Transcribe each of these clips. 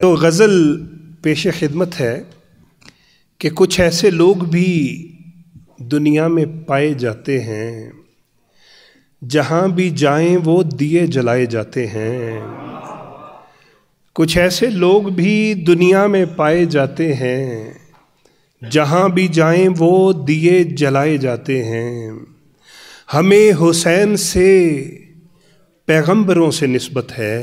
تو غزल पेश खिदमत है कि कुछ ऐसे लोग भी दुनिया में पाए जाते हैं, जहाँ भी जाएं वो दिए जलाए जाते हैं। कुछ ऐसे लोग भी दुनिया में पाए जाते हैं, जहाँ भी जाएं वो दिए जलाए जाते हैं। हमें हुसैन से पैगंबरों से निस्बत है,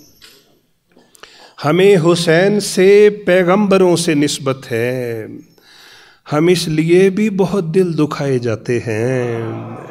हमें हुसैन से पैगंबरों से निस्बत है। हम इसलिए भी बहुत दिल दुखाए जाते हैं।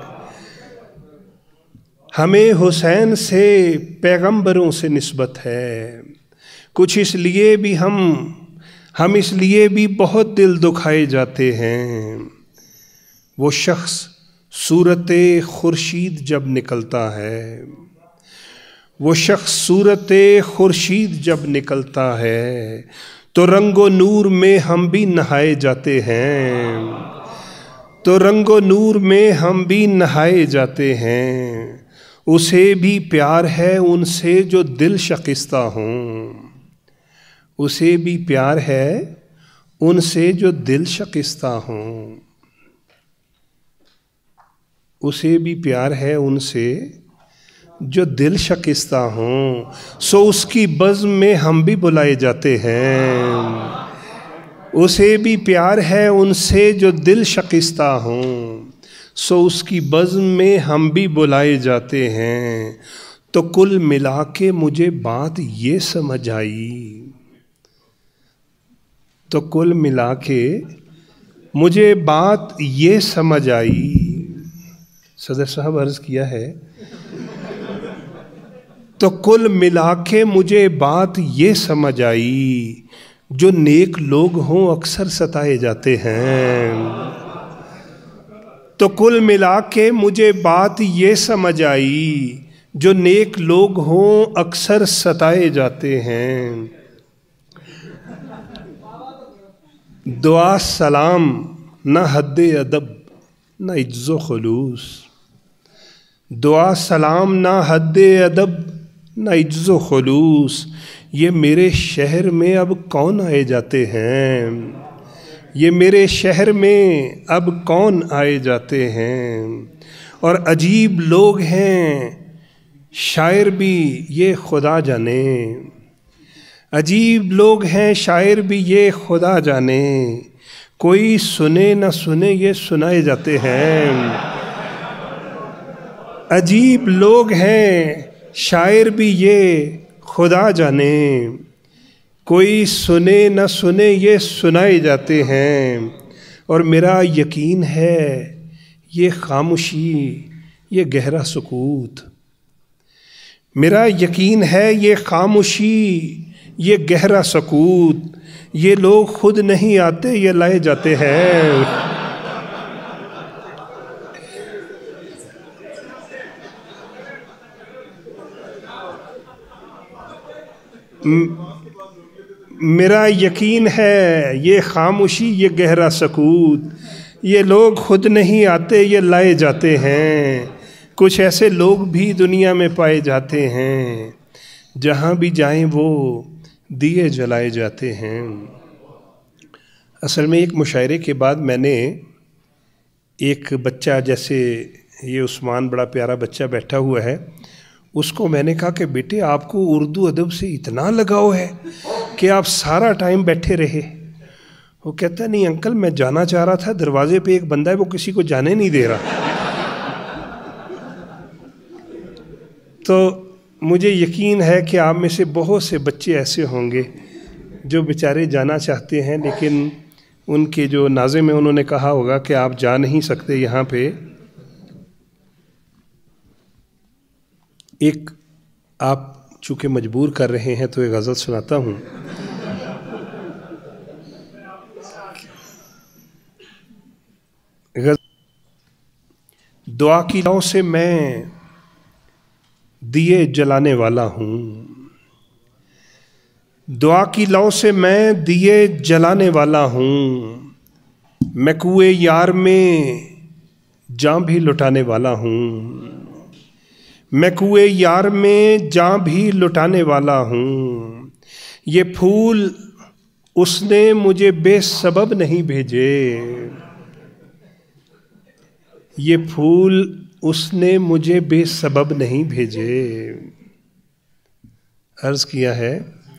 हमें हुसैन से पैगंबरों से निस्बत है, कुछ इसलिए भी हम इसलिए भी बहुत दिल दुखाए जाते हैं। वो शख्स सूरते खुर्शीद जब निकलता है, वो शख्स सूरते खुर्शीद जब निकलता है, तो रंगो नूर में हम भी नहाए जाते हैं। तो रंगो नूर में हम भी नहाए जाते हैं। उसे भी प्यार है उनसे जो दिल शकिस्ता हों, उसे भी प्यार है उनसे जो दिल शकिस्ता हों। उसे भी प्यार है उनसे जो दिल शकिस्ता हों, सो उसकी बज़्म में हम भी बुलाए जाते हैं। उसे भी प्यार है उनसे जो दिल शकिस्ता हों, सो उसकी बज़्म में हम भी बुलाए जाते हैं। तो कुल मिला के मुझे बात ये समझ आई, तो कुल मिला के मुझे बात ये समझ आई। सदर साहब अर्ज़ किया है, तो कुल मिला के मुझे बात ये समझ आई, जो नेक लोग हों अक्सर सताए जाते हैं। तो कुल मिला के मुझे बात ये समझ आई, जो नेक लोग हों अक्सर सताए जाते हैं। दुआ सलाम न हद्दे अदब न इज्जो खुलूस, दुआ सलाम न हद्दे अदब न इज्जो खुलूस, ये मेरे शहर में अब कौन आए जाते हैं। ये मेरे शहर में अब कौन आए जाते हैं। और अजीब लोग हैं शायर भी ये खुदा जाने, अजीब लोग हैं शायर भी ये खुदा जाने, कोई सुने न सुने ये सुनाए जाते हैं। अजीब लोग हैं शायर भी ये खुदा जाने, कोई सुने न सुने ये सुनाए जाते हैं। और मेरा यकीन है ये खामोशी ये गहरा सुकूत, मेरा यकीन है ये खामोशी ये गहरा सकूत, ये लोग खुद नहीं आते ये लाए जाते हैं। मेरा यकीन है ये खामोशी ये गहरा सकूत, ये लोग खुद नहीं आते ये लाए जाते हैं। कुछ ऐसे लोग भी दुनिया में पाए जाते हैं, जहाँ भी जाएं वो दिए जलाए जाते हैं। असल में एक मुशायरे के बाद मैंने एक बच्चा, जैसे ये उस्मान बड़ा प्यारा बच्चा बैठा हुआ है, उसको मैंने कहा कि बेटे आपको उर्दू अदब से इतना लगाव है कि आप सारा टाइम बैठे रहे। वो कहता नहीं अंकल मैं जाना चाह रहा था, दरवाजे पे एक बंदा है वो किसी को जाने नहीं दे रहा। तो मुझे यकीन है कि आप में से बहुत से बच्चे ऐसे होंगे जो बेचारे जाना चाहते हैं, लेकिन उनके जो नाज़िम है उन्होंने कहा होगा कि आप जा नहीं सकते यहाँ पे। एक आप चूँकि मजबूर कर रहे हैं तो एक गज़ल सुनाता हूँ। दुआ की लौ से मैं दिए जलाने वाला हूँ, दुआ की लौ से मैं दिए जलाने वाला हूँ, मैं कुएं यार में जान भी लुटाने वाला हूँ, मैं कुएं यार में जान भी लुटाने वाला हूँ। یہ پھول اس نے مجھے بے سبب نہیں بھیجے، یہ پھول اس نے مجھے بے سبب نہیں بھیجے۔ عرض کیا ہے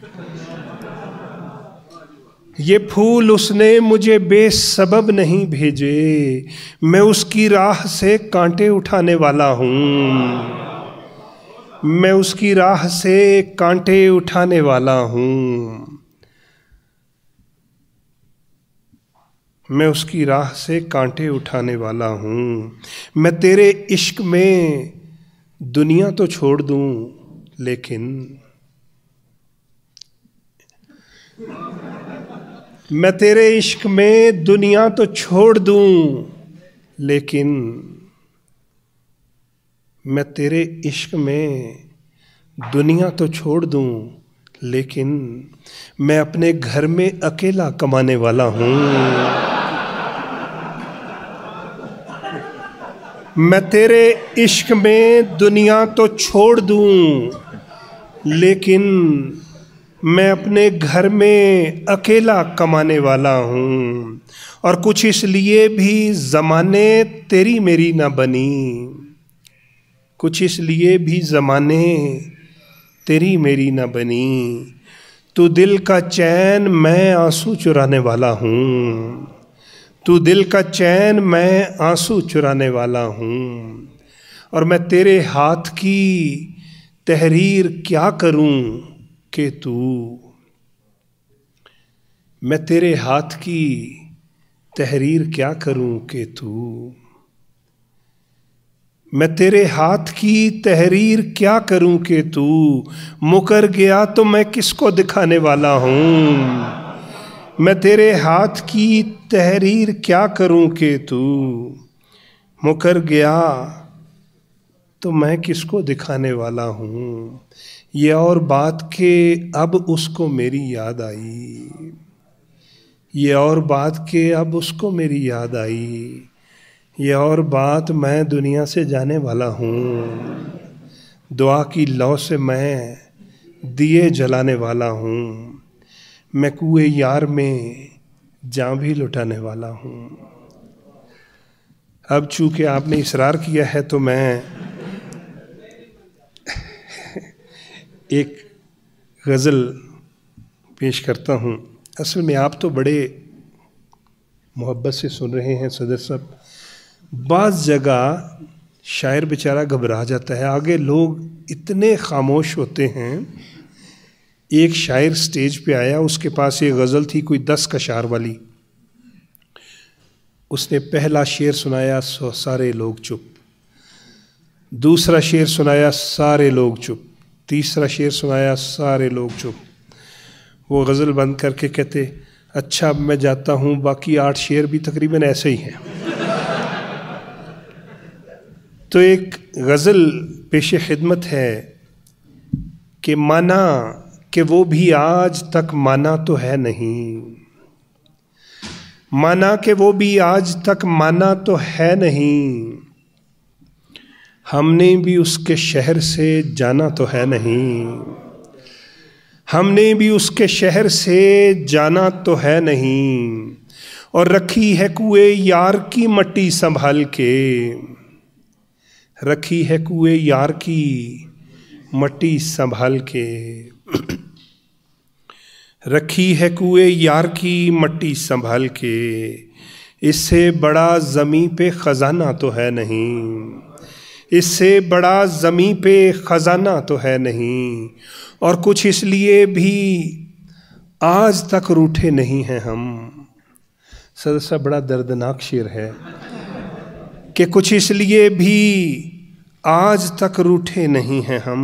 یہ پھول اس نے مجھے بے سبب نہیں بھیجے، میں اس کی راہ سے کانٹے اٹھانے والا ہوں، میں اس کی راہ سے کانٹے اٹھانے والا ہوں، میں اس کی راہ سے کانٹے اٹھانے والا ہوں۔ میں تیرے عشق میں دنیا تو چھوڑ دوں لیکن میں تیرے عشق میں دنیا تو چھوڑ دوں لیکن میں تیرے عشق میں دنیا تو چھوڑ دوں لیکن میں اپنے گھر میں اکیلا کمانے والا ہوں، میں تیرے عشق میں دنیا تو چھوڑ دوں لیکن میں اپنے گھر میں اکیلا کمانے والا ہوں، اور کچھ اس لیے بھی زمانے تیری میری نہ بنی، کچھ اس لیے بھی زمانے تیری میری نہ بنی، تو دل کا چین میں آنسو چرانے والا ہوں، تو دل کا چین میں آنسو چرانے والا ہوں، اور میں تیرے ہاتھ کی تحریر کیا کروں کہ تو، میں تیرے ہاتھ کی تحریر کیا کروں کہ تو، میں تیرے ہاتھ کی تحریر کیا کروں کہ تو، مکر گیا تو میں کس کو دکھانے والا ہوں، میں تیرے ہاتھ کی تحریر کیا کروں کہ تو، مکر گیا تو میں کس کو دکھانے والا ہوں۔ یہ اور بات کہ اب اس کو میری یاد آئی، یہ اور بات کہ اب اس کو میری یاد آئی، یہ اور بات میں دنیا سے جانے والا ہوں، دعا کی لو سے میں دیے جلانے والا ہوں، میں کوئے یار میں جاں بھی لٹانے والا ہوں۔ اب چونکہ آپ نے اصرار کیا ہے تو میں ایک غزل پیش کرتا ہوں۔ اصل میں آپ تو بڑے محبت سے سن رہے ہیں صدر صاحب، بعض جگہ شاعر بیچارہ گھبرا جاتا ہے، آگے لوگ اتنے خاموش ہوتے ہیں۔ ایک شاعر سٹیج پہ آیا، اس کے پاس ایک غزل تھی کوئی 10 اشعار والی، اس نے پہلا شعر سنایا سارے لوگ چپ، دوسرا شعر سنایا سارے لوگ چپ، تیسرا شعر سنایا سارے لوگ چپ۔ وہ غزل بند کر کے کہتے اچھا اب میں جاتا ہوں، باقی 8 شعر بھی تقریباً ایسے ہی ہیں۔ تو ایک غزل پیش خدمت ہے کہ مانا کہ وہ بھی آج تک مانا تو ہے نہیں، مانا کہ وہ بھی آج تک مانا تو ہے نہیں، ہم نے بھی اس کے شہر سے جانا تو ہے نہیں، ہم نے بھی اس کے شہر سے جانا تو ہے نہیں، اور رکھی ہے کوئے یار کی مٹی سنبھال کے، رکھی ہے کوئے یار کی مٹی سنبھال کے، رکھی ہے کوئے یار کی مٹی سنبھال کے، اس سے بڑا زمیں پہ خزانہ تو ہے نہیں، اس سے بڑا زمیں پہ خزانہ تو ہے نہیں، اور کچھ اس لیے بھی آج تک روٹھے نہیں ہیں ہم۔ سا بڑا دردناک شعر ہے کہ کچھ اس لیے بھی آج تک روٹھے نہیں ہیں ہم،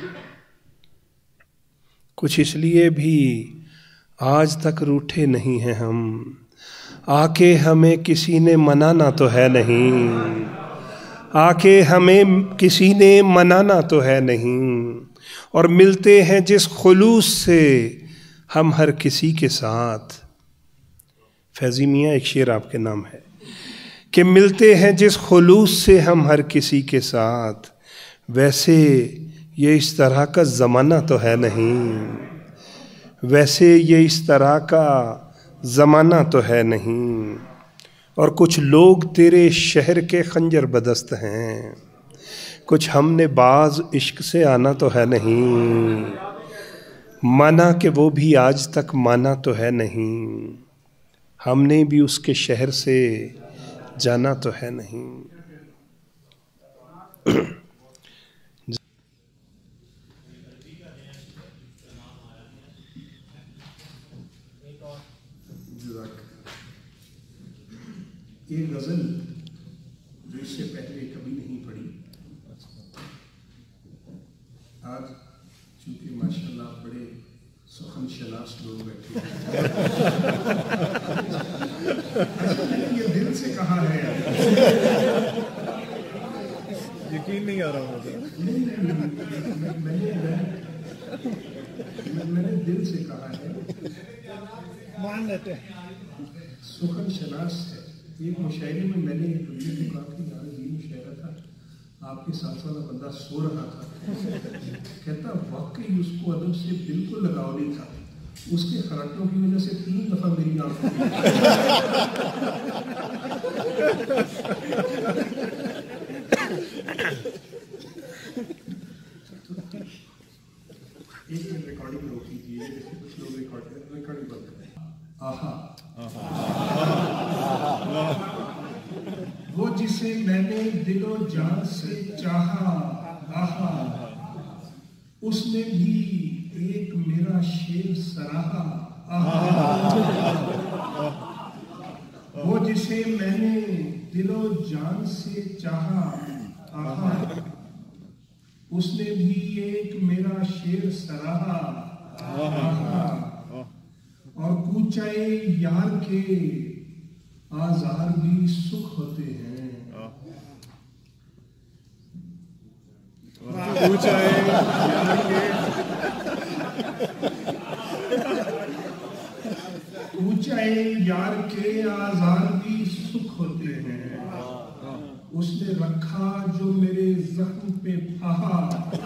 کچھ اس لیے بھی آج تک روٹھے نہیں ہیں ہم، آ کے ہمیں کسی نے منانا تو ہے نہیں، آ کے ہمیں کسی نے منانا تو ہے نہیں، اور ملتے ہیں جس خلوص سے ہم ہر کسی کے ساتھ۔ فیضی میاں ایک شعر آپ کے نام ہے کہ ملتے ہیں جس خلوص سے ہم ہر کسی کے ساتھ، ویسے یہ اس طرح کا زمانہ تو ہے نہیں، ویسے یہ اس طرح کا زمانہ تو ہے نہیں، اور کچھ لوگ تیرے شہر کے خنجر بدست ہیں، کچھ ہم نے باز عشق سے آنا تو ہے نہیں، مانا کہ وہ بھی آج تک مانا تو ہے نہیں، ہم نے بھی اس کے شہر سے جانا تو ہے نہیں۔ ایک غزل جو اس سے پہلے کبھی نہیں پڑھی، آج چونکہ ماشاءاللہ آپ بڑے سخن شناس لوگ بیٹھے ہیں، یہ دل سے کہا ہے، یقین نہیں آ رہا مجھے، میں نے دل سے کہا ہے، مان لیتے ہیں، سخن شناس ہے۔ ایک مشاعرے میں نے ایک بندے کو کہا کہ یار یہ مشاعرہ تھا، آپ کے ساتھ والا بندہ سو رہا تھا، کہتا واقعی اس کو ادب سے بالکل لگاؤ نہیں تھا، اس کے خراٹوں کی وجہ سے 3 دفعہ میری آنکھوں ایک ریکارڈنگ روکی تھی، جیسے کچھ لوگ ریکارڈنگ بند کرتے ہیں۔ آہا وہ جسے میں نے دل و جان سے چاہا، آہا اس نے بھی ایک میرا شعر سراہا، آہا وہ جسے میں نے دل و جان سے چاہا، آہا اس نے بھی ایک میرا شعر سراہا، آہا اور کوچے یار کے آزار بھی سکھ ہوتے ہیں، کوچے یار کے آزار بھی سکھ ہوتے ہیں، اس نے رکھا جو میرے زخم پہ پہا،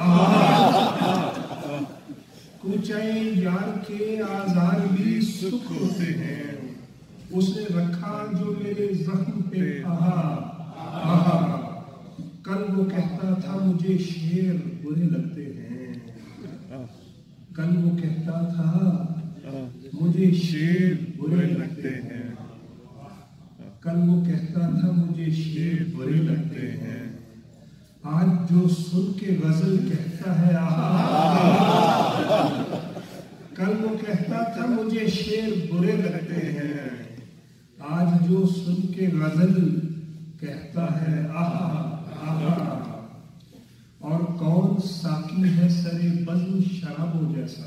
کوچے یار کے آزار بھی سکھ ہوتے ہیں، اس نے رکھا جو میرے زخم پہ پہا، کل وہ کہتا تھا مجھے شعر برے لگتے ہیں، کل وہ کہتا تھا مجھے شعر برے لگتے ہیں، کل وہ کہتا تھا مجھے شعر برے لگتے ہیں، آج جو سن کے غزل کہتا ہے آہا، کل وہ کہتا تھا مجھے شعر برے لگتے ہیں، آج جو سن کے غزل کہتا ہے آہا آہا، اور کون ساقی ہے سرے بزم شرابوں جیسا،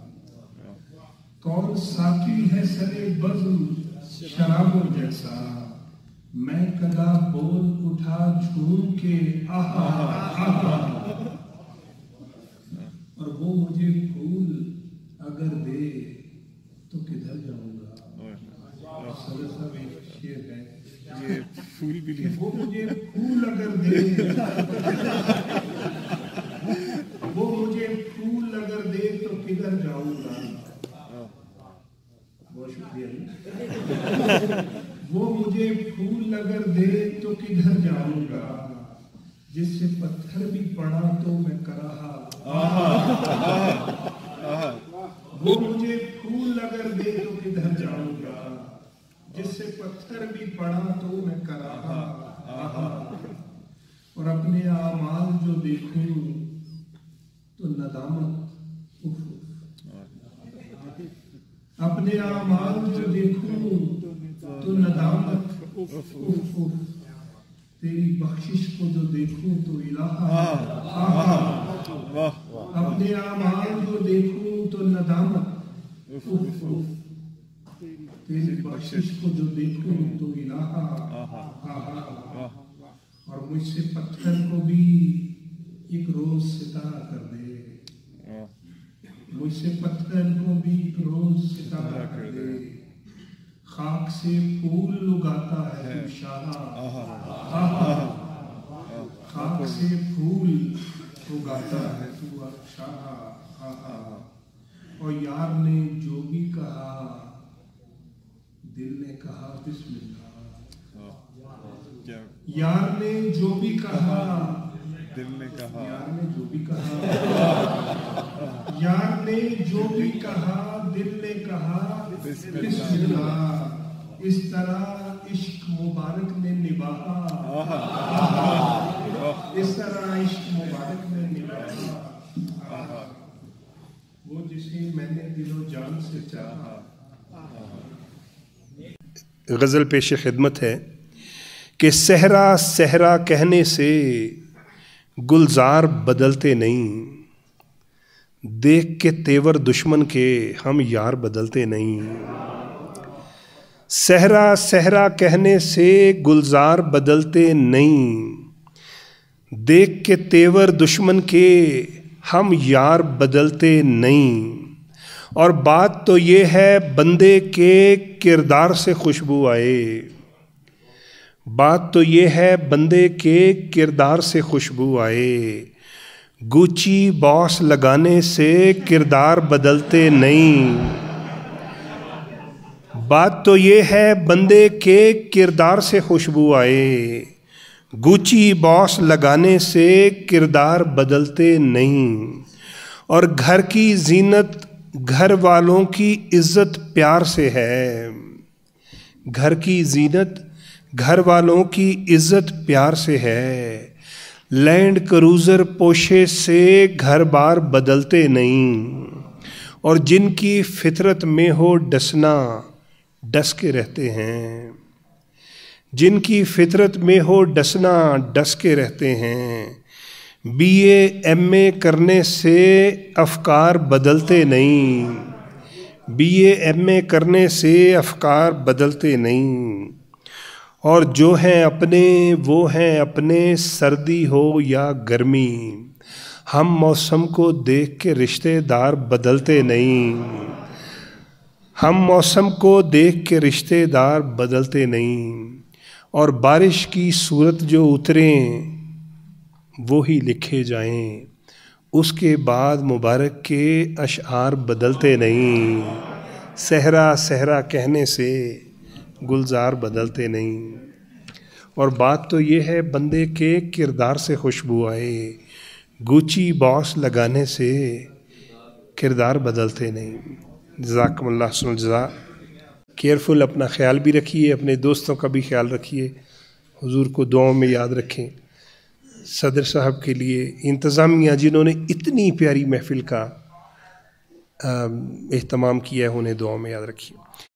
کون ساقی ہے سرے بزم شرابوں جیسا، میں کدا بول اٹھا جھوم کے آہا آہا، اور وہ مجھے پھول اگر دے تو کدھر جاؤں گا، صدر صاحب ایک شعر ہے، یہ پھول بھی لیا، وہ مجھے پھول اگر دے، وہ مجھے پھول اگر دے تو کدھر جاؤں گا، بہت شکریہ، وہ مجھے پھول اگر دے تو کدھر جاؤں گا، جس سے پتھر بھی پڑا تو میں کراہا، وہ مجھے پھول اگر دے تو کدھر جاؤں گا، جس سے پتھر بھی پڑا تو میں کراہا، اور اپنے اعمال جو دیکھوں تو ندامت، اپنے اعمال جو دیکھوں تو ندامت، تیری بخشش کو جو دیکھوں تو الہا، اپنے اعمال جو دیکھوں تو ندامت، تیری بخشش کو جو دیکھوں تو الہا، اور مجھ سے پتھر کو بھی ایک روز ستارہ کر دے، مجھ سے پتھر کو بھی ایک روز ستارہ کر دے، خاک سے پھول اگاتا ہے تو شاہا، خاک سے پھول اگاتا ہے تو شاہا، اور یار نے جو بھی کہا دل نے کہا بسم اللہ، یار نے جو بھی کہا دل نے کہا، یار نے جو بھی کہا، یار نے جو بھی کہا دل نے کہا بسم اللہ، اس طرح عشق مبارک نے نبھا، اس طرح عشق مبارک نے نبھا، وہ جسے میں نے دل و جان سے چاہا۔ غزل پیش خدمت ہے کہ صحرا صحرا کہنے سے گلزار بدلتے نہیں، دیکھ کے تیور دشمن کے ہم یار بدلتے نہیں۔ صحرا صحرا کہنے سے گلزار بدلتے نہیں، دیکھ کے تیور دشمن کے ہم یار بدلتے نہیں۔ اور بات تو یہ ہے بندے کے کردار سے خوشبو آئے، بات تو یہ ہے بندے کے کردار سے خوشبو آئے، گوچی باس لگانے سے کردار بدلتے نہیں۔ بات تو یہ ہے بندے کے کردار سے خوشبو آئے، گوچی باس لگانے سے کردار بدلتے نہیں۔ اور گھر کی زینت گھر والوں کی عزت پیار سے ہے، گھر کی زینت گھر والوں کی عزت پیار سے ہے، لینڈ کروزر پوشے سے گھر بار بدلتے نہیں۔ اور جن کی فطرت میں ہو ڈسنا ڈس کے رہتے ہیں، جن کی فطرت میں ہو ڈسنا ڈس کے رہتے ہیں، بی اے ایم اے کرنے سے افکار بدلتے نہیں، بی اے ایم اے کرنے سے افکار بدلتے نہیں۔ اور جو ہیں اپنے وہ ہیں اپنے، سردی ہو یا گرمی، ہم موسم کو دیکھ کے رشتے دار بدلتے نہیں، ہم موسم کو دیکھ کے رشتے دار بدلتے نہیں۔ اور بارش کی صورت جو اتریں وہی لکھے جائیں، اس کے بعد مبارک کے اشعار بدلتے نہیں، صحرا صحرا کہنے سے گلزار بدلتے نہیں۔ اور بات تو یہ ہے بندے کے کردار سے خوشبو آئے، گوچی باس لگانے سے کردار بدلتے نہیں۔ جزاکم اللہ حسن الجزا۔ کیئرفل، اپنا خیال بھی رکھیے، اپنے دوستوں کا بھی خیال رکھیے، حضور کو دعاؤں میں یاد رکھیں۔ صدر صاحب کے لیے انتظامیہ جنہوں نے اتنی پیاری محفل کا اہتمام کیا ہے، انہیں دعاؤں میں یاد رکھیے۔